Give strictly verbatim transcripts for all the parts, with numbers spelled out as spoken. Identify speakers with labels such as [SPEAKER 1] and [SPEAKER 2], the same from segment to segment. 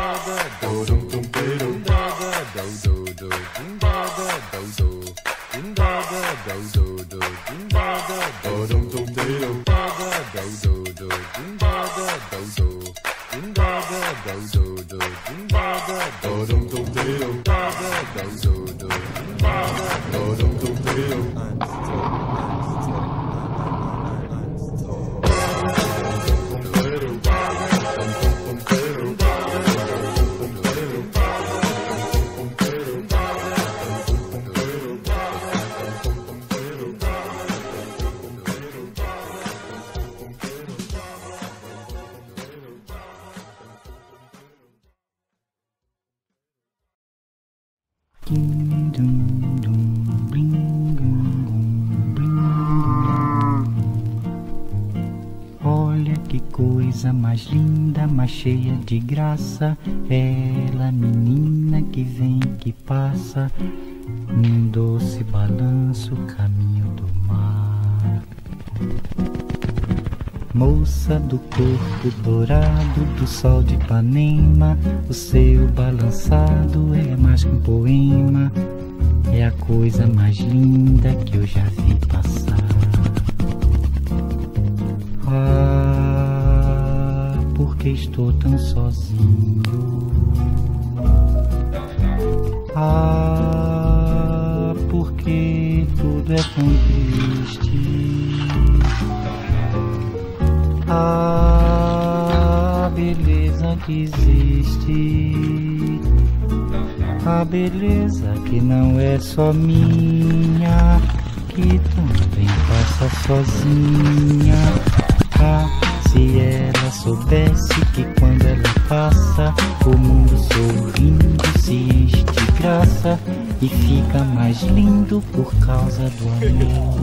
[SPEAKER 1] Olha que coisa mais linda, mais cheia de graça, ela, menina que vem, que passa, num doce balanço, caminho do mar. Moça do corpo dourado do sol de Ipanema, o seu balançado é mais que um poema, é a coisa mais linda que eu já vi passar. Ah, porque estou tão sozinho. Ah, porque tudo é tão triste. A beleza que existe, a beleza que não é só minha, que também passa sozinha. Ah, se ela soubesse que quando ela passa, o mundo sorrindo se enche de graça e fica mais lindo por causa do amor.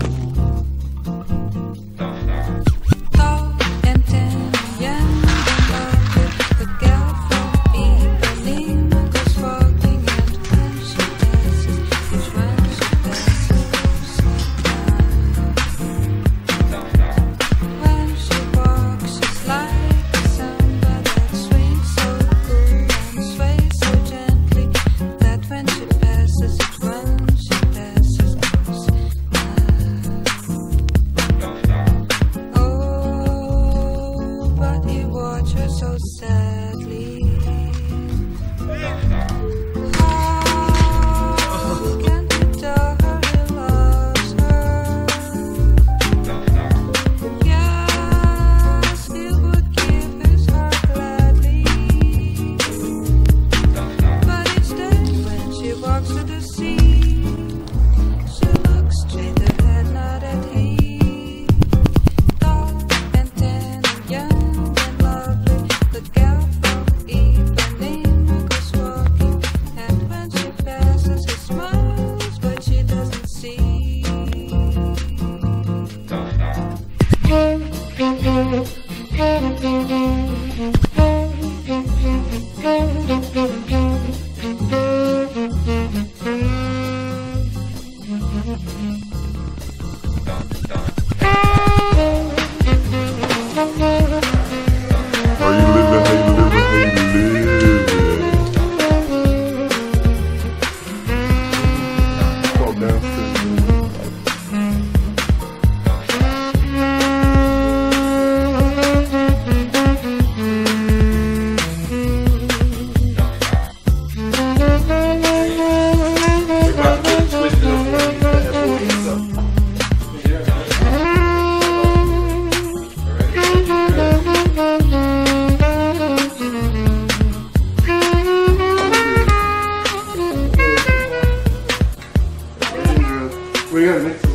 [SPEAKER 2] We gotta mix them.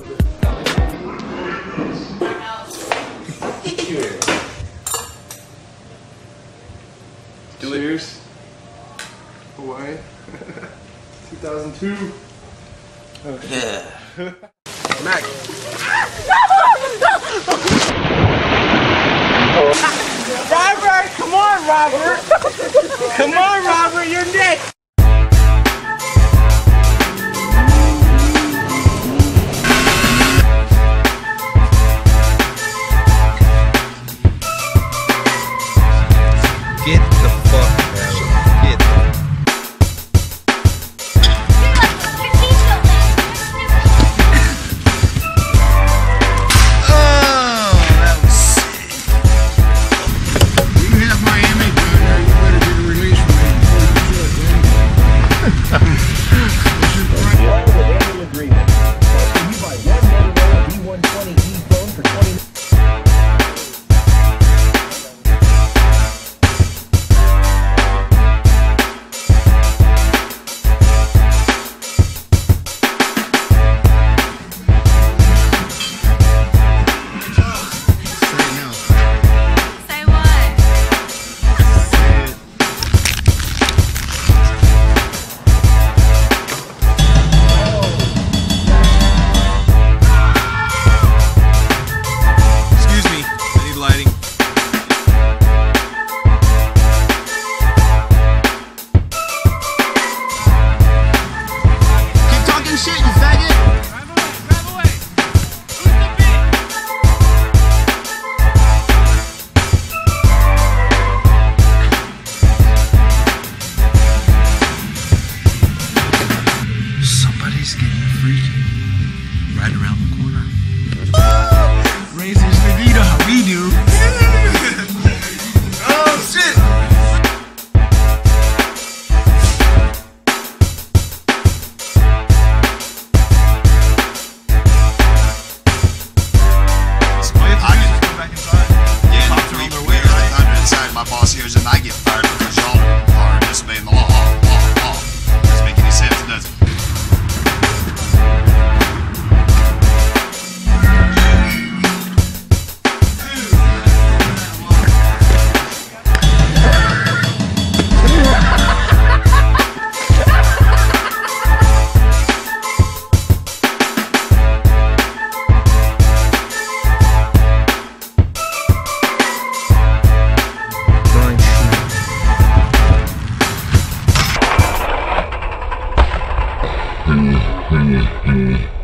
[SPEAKER 2] Do it. Cheers. Hawaii. two thousand two. Okay.
[SPEAKER 3] Yeah.
[SPEAKER 2] Mac.
[SPEAKER 4] Robert, come on, Robert. Come on, Robert, you're next.
[SPEAKER 3] Get the fuck out.
[SPEAKER 1] Mm-hmm.